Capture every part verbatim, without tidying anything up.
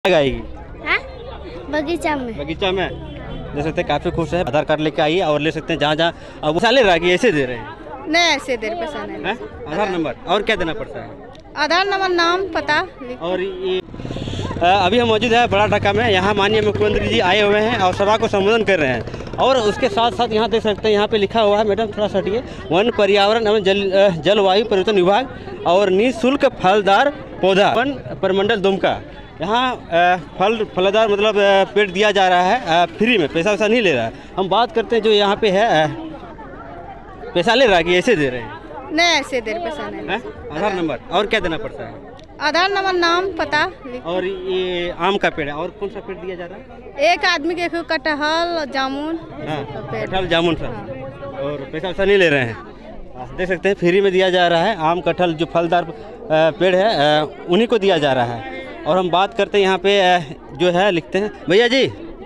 लगाएगी हाँ? बगीचा में बगीचा में दे सकते हैं। काफी खुश है। आधार कार्ड लेके आइए और ले सकते हैं जहाँ जहाँ अब वो ले रहा है कि ऐसे दे रहे हैं। नहीं ऐसे देर पैसा नहीं हैं? आधार नंबर और क्या देना पड़ता है? आधार नंबर नाम पता। और ये अ, अभी हम मौजूद है बड़ा ढाका में। यहाँ माननीय मुख्यमंत्री जी आए हुए हैं और सभा को संबोधन कर रहे हैं। और उसके साथ साथ यहाँ देख सकते हैं, यहाँ पे लिखा हुआ है, मैडम थोड़ा सा हटिए, वन पर्यावरण एवं जल अ, जलवायु परिवर्तन विभाग और निःशुल्क फलदार पौधा वन प्रमंडल दुमका। यहाँ अ, फल फलदार मतलब अ, पेड़ दिया जा रहा है अ, फ्री में, पैसा वैसा नहीं ले रहा है। हम बात करते हैं जो यहाँ पे है अ, पैसा ले रहा है कि ऐसे दे रहे हैं? नहीं ऐसे देर पैसा नहीं। हैं? आधार नंबर और क्या देना पड़ता है? आधार नंबर नाम पता। और ये आम का पेड़ है और कौन सा पेड़ दिया जा रहा है? एक आदमी के एक कटहल जामुन हाँ, पेड़। कटहल जामुन सर। और पैसा वैसा नहीं ले रहे हैं, देख सकते हैं फ्री में दिया जा रहा है। आम कटहल जो फलदार अ, पेड़ है अ, उन्हीं को दिया जा रहा है। और हम बात करते हैं यहाँ पे अ, जो है लिखते हैं, भैया जी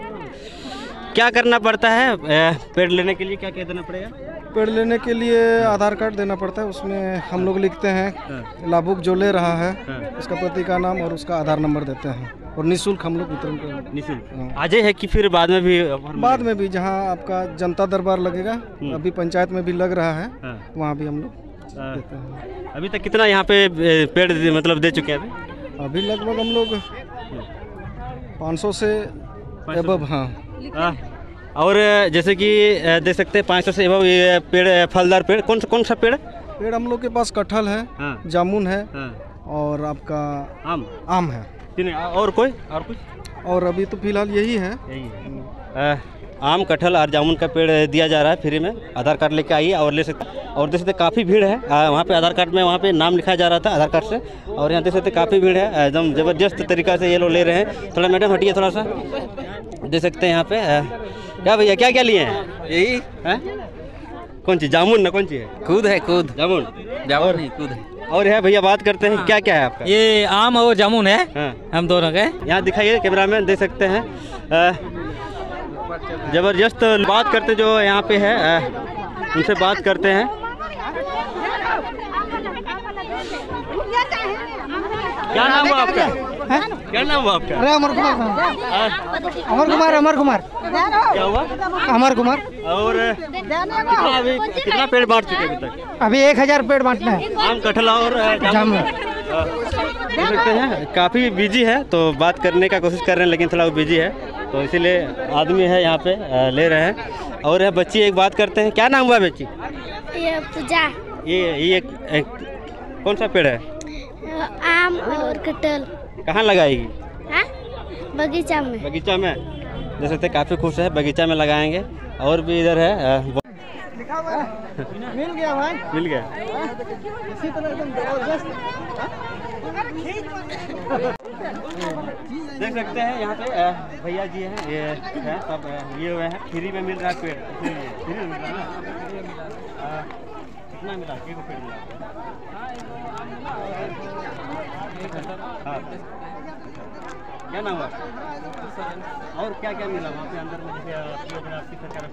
क्या करना पड़ता है अ, पेड़ लेने के लिए? क्या क्या देना पड़ेगा? पेड़ लेने के लिए आधार कार्ड देना पड़ता है। उसमें हम लोग लिखते हैं लाभुक जो ले रहा है उसका पति का नाम और उसका आधार नंबर देते हैं और निःशुल्क हम लोग वितरण करते हैं। निःशुल्क आज है कि फिर बाद में भी? बाद में भी जहां आपका जनता दरबार लगेगा, अभी पंचायत में भी लग रहा है, वहां भी हम लोग देते हैं। अभी तक कितना यहाँ पे पेड़ मतलब दे चुके हैं? अभी अभी लगभग हम लोग पाँच सौ से एबव। हाँ। हाँ। और जैसे कि देख सकते हैं पाँच सौ से एबव ये पेड़ फलदार पेड़ कौन सा कौन सा पेड़? पेड़ हम लोग के पास कटहल है, हाँ। जामुन है, हाँ। और आपका आम आम है। तीन और कोई और कुछ? और अभी तो फिलहाल यही है। यही है। आ, आम कटहल और जामुन का पेड़ दिया जा रहा है फ्री में। आधार कार्ड लेके आइए और ले सकते हैं। और देख सकते हैं काफ़ी भीड़ है आ, वहाँ पे आधार कार्ड में वहाँ पे नाम लिखाया जा रहा था आधार कार्ड से। और यहाँ देख सकते हैं काफ़ी भीड़ है, एकदम ज़बरदस्त तरीका से ये लोग ले रहे हैं। थोड़ा मैडम हटिए थोड़ा सा, देख सकते हैं यहाँ पे आ, क्या भैया क्या क्या लिए हैं? यही है कौन चीज़? जामुन ना कौन चीज़ है? कूद है कूद जामुन जामुन नहीं कूद है। और है भैया बात करते हैं क्या क्या है आपका? ये आम और जामुन है। हाँ। हम दोनों के यहाँ दिखाइए कैमरामैन, देख सकते हैं ज़बरदस्त बात करते जो यहाँ पे है आ, उनसे बात करते हैं। क्या नाम हुआ आपका? क्या नाम हुआ आपका? अरे अमर कुमार। अमर कुमार अमर कुमार क्या हुआ? अमर कुमार। और कितना अभी कितना पेड़ बांट चुके अभी तक? अभी एक हजार पेड़ बांटना है। आम कटहल और जामुन देख सकते हैं। काफ़ी बिजी है तो बात करने का कोशिश कर रहे हैं, लेकिन थोड़ा वो बिजी है तो इसीलिए आदमी है यहाँ पे ले रहे हैं। और है बच्ची, एक बात करते हैं, क्या नाम हुआ बच्ची? ये पूजा। ये ये एक, एक, कौन सा पेड़ है? आम और कटहल। कहाँ लगाएगी? हाँ? बगीचा में बगीचा में देख सकते हैं। काफ़ी खुश है, बगीचा में लगाएंगे। और भी इधर है आ, मिल गया भाई, मिल गया। इसी तरह एकदम जबरदस्त। देख सकते हैं यहाँ पे आ, भैया जी हैं, ये है सब आ, ये हुए हैं। फ्री में मिल रहा है पेड़, इसीलिए फ्री में मिल रहा है ना। आ, कितना मिला? एक पेड़ मिला? हाँ। क्या नाम हुआ? और क्या क्या मिला वहाँ पे अंदर में? जैसे आपकी सरकार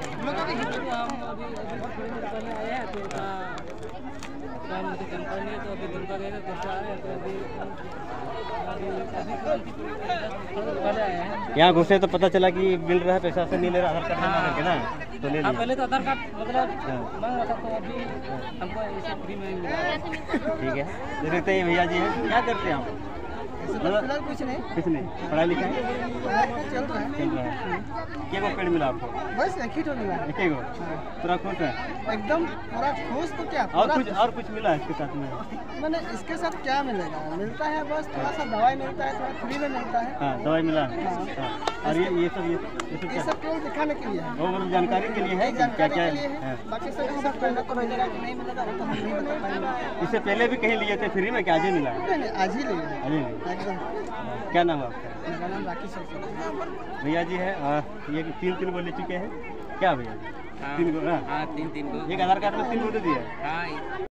यहाँ घुसे तो पता चला कि मिल रहा है, पैसा से नहीं ले रहा, आधार कार्ड बना करके ना तो ले लिया। पहले तो आधार कार्ड मतलब मांग रहा था तो अभी हमको ऐसे फ्री में मिला। ठीक है, देख सकते हैं भैया जी हैं। क्या करते हैं आप? फिलहाल कुछ नहीं, कुछ नहीं, पढ़ाई लिखाई चल रहा है। चल रहा है। क्या को पेड़ मिला आपको? बस एक ही तो मिला है। एक ही को पूरा खुश है एकदम पूरा खुश तो क्या, और पूरा कुछ और कुछ मिला है इसके साथ में? मैंने इसके साथ क्या मिलेगा? मिलता है बस थोड़ा सा दवाई मिलता है, थोड़ा फ्री में मिलता है। हाँ, दवाई मिला है। हाँ। और ये ये सब ये ये सब ये क्या? सब केवल दिखाने के लिए है, वो मतलब जानकारी के लिए है कि क्या जानकारी क्या के लिए है? है। बाकी सब सब पहले तो मिलेगा कि नहीं मिलेगा वो तो हम नहीं बता पाएंगे। इससे पहले भी कहीं लिए थे फ्री में, क्या आज ही मिला है? नहीं नहीं, आज ही लिए है आज ही मिला। एकदम। क्या नाम है आपका? मेरा नाम राकेश है। भैया जी है, आ, ये तीन तीन गो ले चुके हैं क्या भैया? तीन गो? हाँ हाँ तीन तीन को एक आधार कार्ड में तीन गो दे दिया। हाँ